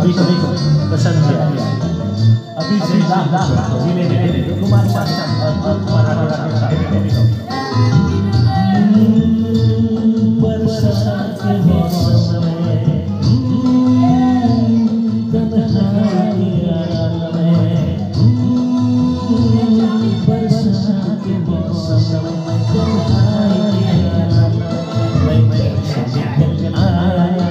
सभी को पसंद किया। अभी जिंदा जिले में कुमार शासन और कुमार राठौर के साथ बरसात के मौसम में तन्हाई आलम में, बरसात के मौसम में तन्हाई आलम में मैं आया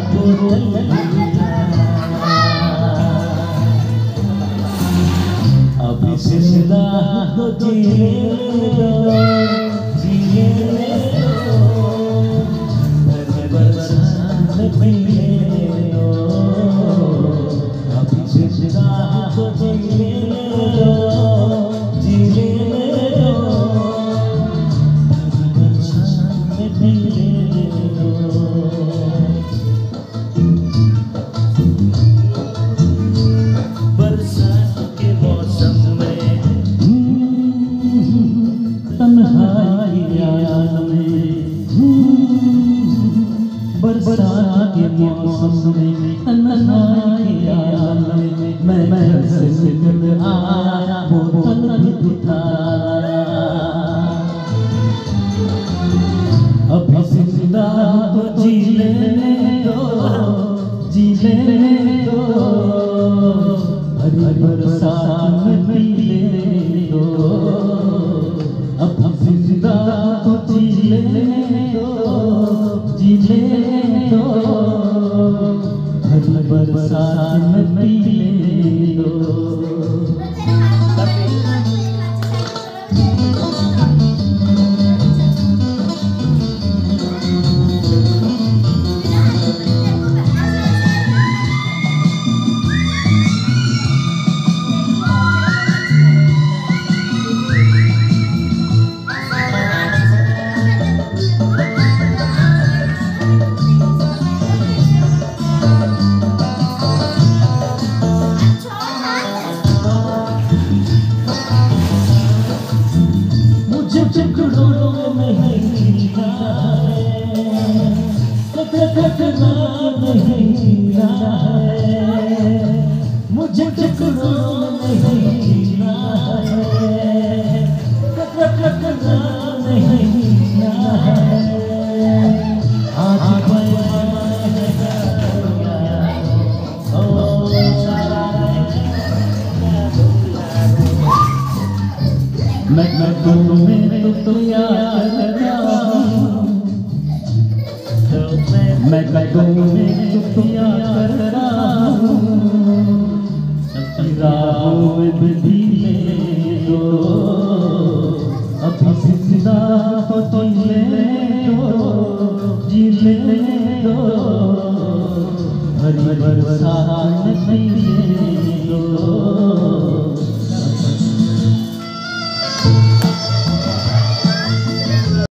अभी जिंदा हो जीने दो, जीने दो, बरसात पीने दो। अभी जिंदा हो जीने दो, जीने दो, बरसात पीने दो। बरसात के मौसम में तन्हाई आलम में, बरसात के मौसम में तन्हाई आलम में मैं घर से निकल आया बोतल भी उठाया। अभी जिंदा तो जी लेने दो, जी लेने दो, हरी बरसात में पी लेने दो। अब जिंदा तो जी लेने दो, जी लेने दो, हरी बरसात में पी लेने दो। टुकड़ों में नहीं जीना है, कटना नहीं जीना है, मुझे टुकड़ों में नहीं जीना है, कटना नहीं जीना है। आज मैं तुम्हें तो याद करता हूँ, मैं तुम्हें तो याद करता हूँ, सबकी राहों में भी ले दो। अभी जिंदा हो तो ले दो, जी ले दो, हरी बरसात